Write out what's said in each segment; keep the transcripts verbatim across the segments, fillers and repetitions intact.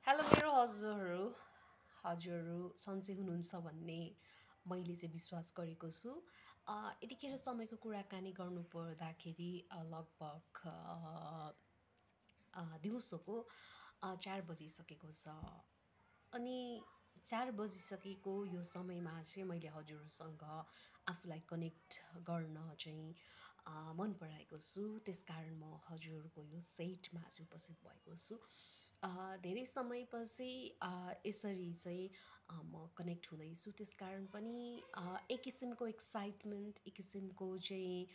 Hello मेरो हजुरहरू हजुरहरू सन्चै हुनुहुन्छ भन्ने मैले चाहिँ विश्वास गरेको छु। अ, यतिखेर समयको कुराकानी गर्नु पर्दाखेरि अ, लगभग अ, अ, दिउँसोको अ, चार बजिसकेको छ। अनि चार बजिसकेको यो समयमा चाहिँ मैले हजुरहरूसँग आफूलाई कनेक्ट गर्न चाहिँ अ, मन पराएको छु। त्यसकारण म हजुरहरूको यो सेटमा चाहिँ उपस्थित भएको छु। अ, धेरै समयपछि अ, यसरी चाहिँ अ, म कनेक्ट हुँदैछु। त्यसकारण पनि अ, एक किसिमको एक्साइटमेन्ट, एक किसिमको चाहिँ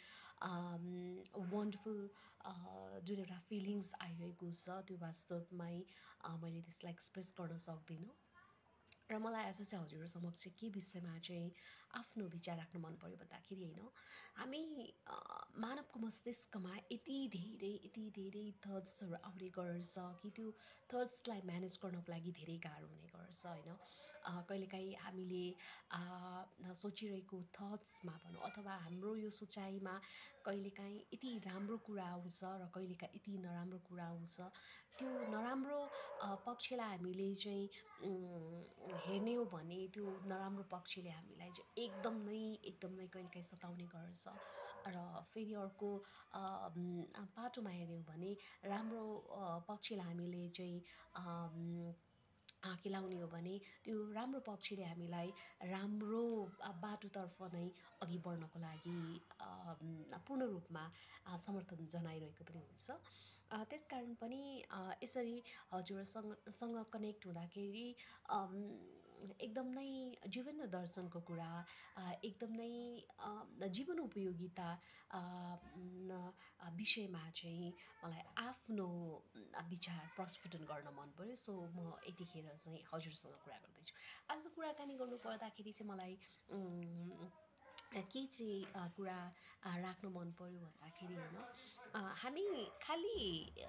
वन्डरफुल जुन एउटा फिलिङ्स आइरहेको छ त्यो वास्तवमै अ, मैले त्यसलाई एक्सप्रेस गर्न सक्दिनँ। र मलाई आज चाहिँ हजुरहरू समक्ष के विषयमा चाहिँ आफ्नो विचार राख्न मन पर्यो भन्दाखेरि होइन, हामी अ, मानवको मस्तिष्कमा यति धेरै यति धेरै थट्सहरू आउने गर्छ कि त्यो थट्सलाई म्यानेज गर्नको लागि धेरै गाह्रो हुने गर्छ होइन। अ, कहिलेकाहीँ हामीले अ, सोचिरहेको थट्समा भनौँ अथवा हाम्रो यो सोचाइमा कहिलेकाहीँ यति राम्रो कुरा आउँछ र कहिलेकाहीँ यति नराम्रो कुरा आउँछ। त्यो नराम्रो अ, पक्षलाई हामीले चाहिँ उम्, हेर्ने हो भने त्यो नराम्रो पक्षले हामीलाई चाहिँ एकदम नै एकदम नै कहिलेकाहीँ सताउने गर्छ। र फेरि अर्को अ, उम्, पाटोमा हेर्ने हो भने राम्रो अ, पक्षलाई हामीले चाहिँ अम, अ, केलाउने हो भने त्यो राम्रो पक्षले हामीलाई राम्रो अ, बाटोतर्फ नै अघि बढ्नको लागि अम, पूर्ण रूपमा अ, समर्थन जनाइरहेको पनि हुन्छ। अ, त्यसकारण पनि अ, यसरी हजुरसँग सँग कनेक्ट हुँदाखेरि अम, एकदम नै जीवन दर्शनको कुरा, अ, एकदम नै अ, जीवन उपयोगिता अ, न, अ, विषयमा चाहिँ मलाई आफ्नो अ, विचार प्रस्फुटन गर्न मन पर्यो। सो म यतिखेर चाहिँ हजुरसँग कुरा गर्दैछु। आज कुराकानी गर्नु पर्दाखेरि चाहिँ मलाई उम्, के चाहिँ अ, कुरा अ, राख्न मन पर्यो भन्दाखेरि होइन, अ, हामी खालि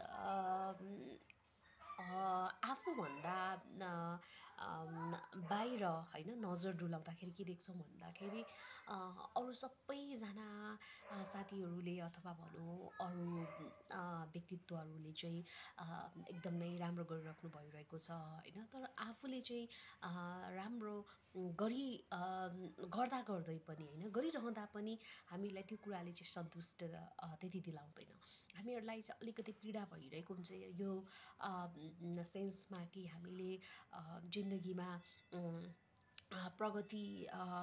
अ, अ, आफूभन्दा अ, अम, बाहिर होइन नजर डुलाउँदाखेरि के देख्छौँ भन्दाखेरि अ, अरू सबैजना अ, साथीहरूले अथवा भनौँ अरू अ, व्यक्तित्वहरूले चाहिँ अ, एकदम नै राम्रो गरिराख्नु भइरहेको छ होइन। तर आफूले चाहिँ अ, राम्रो गरी अ, गर्दा गर्दै पनि होइन, गरिरहँदा पनि हामीलाई त्यो कुराले चाहिँ सन्तुष्ट अ, त्यति दिलाउँदैन। हामीहरूलाई चाहिँ अलिकति पीडा भइरहेको हुन्छ यो अ, सेन्समा कि हामीले अ, जिन्दगीमा उम्, अ, प्रगति अ,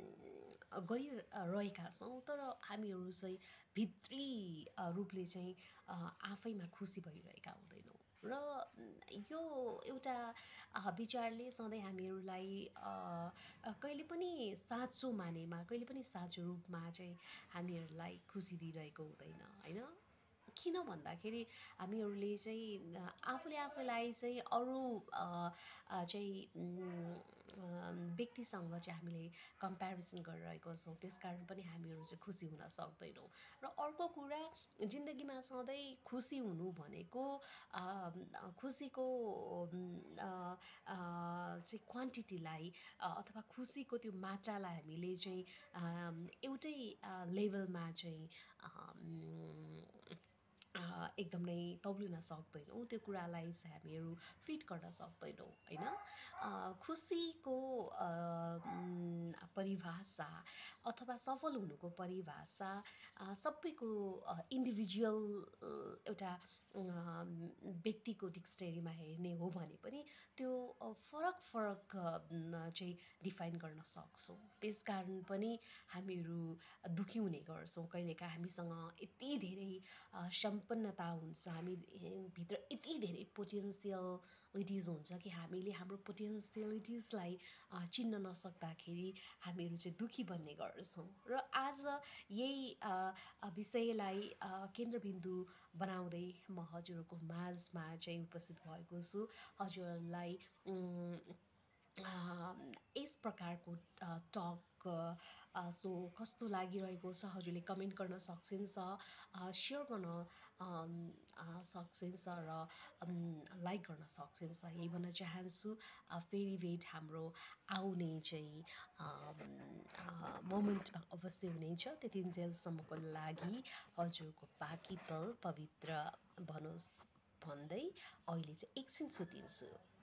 गरिरहेका छौँ तर हामीहरू चाहिँ भित्री अ, रूपले चाहिँ अ, आफैमा खुसी भइरहेका हुँदैनौँ। र यो एउटा अ, विचारले सधैँ हामीहरूलाई अ, अ, कहिले पनि साँचो मानेमा, कहिले पनि साँचो रूपमा चाहिँ हामीहरूलाई खुसी दिइरहेको हुँदैन होइन। किन भन्दाखेरि हामीहरूले चाहिँ अ, आफूले आफूलाई चाहिँ अरू अ, अ, चाहिँ उम्, अ, व्यक्तिसँग चाहिँ हामीले कम्पेरिजन गरिरहेको छौँ। त्यसकारण पनि हामीहरू चाहिँ खुसी हुन सक्दैनौँ। र अर्को कुरा, जिन्दगीमा सधैँ खुसी हुनु भनेको अ, खुसीको उम्, अ, अ, चाहिँ क्वान्टिटीलाई अ, अथवा खुसीको त्यो मात्रालाई हामीले चाहिँ अ, एउटै अ, लेभलमा चाहिँ अम, अ, एकदम नै तौलिन सक्दैनौँ। त्यो कुरालाई चाहिँ हामीहरू फिट गर्न सक्दैनौँ होइन। अ, खुसीको अ, उम्, परिभाषा अथवा सफल हुनुको परिभाषा अ, सबैको अ, इन्डिभिजुअल अ, एउटा अ, व्यक्तिको डिक्सनरीमा हेर्ने हो भने पनि त्यो अ, फरक फरक अ, न, चाहिँ डिफाइन गर्न सक्छौँ। त्यसकारण पनि हामीहरू दुःखी हुने गर्छौँ। कहिलेकाहीँ हामीसँग यति धेरै अ, सम्पन्नता हुन्छ, हामी भित्र यति धेरै पोटेन्सियलिटिज हुन्छ कि हामीले हाम्रो पोटेन्सियलिटिजलाई अ, चिन्न नसक्दाखेरि हामीहरू चाहिँ दुःखी बन्ने गर्छौँ। र आज यही अ, अ, विषयलाई अ, केन्द्रबिन्दु बनाउँदै म हजुरहरूको माझमा चाहिँ उपस्थित भएको छु। हजुरहरूलाई उम्, अ, यस प्रकारको अ, टक अ, सो कस्तो लागिरहेको छ हजुरले कमेन्ट गर्न सकिन्छ, अ, सेयर गर्न अम, अ, सकिन्छ र अम, लाइक गर्न सकिन्छ। यही भन्न चाहन्छु। अ, फेरि भेट हाम्रो आउने चाहिँ अम, अ, मोमेन्टमा अवश्य हुनेछ। त्यतिन्जेलसम्मको लागि हजुरको बाँकी पल पवित्र बनोस् भन्दै अहिले चाहिँ एकछिन छुट्टिन्छु।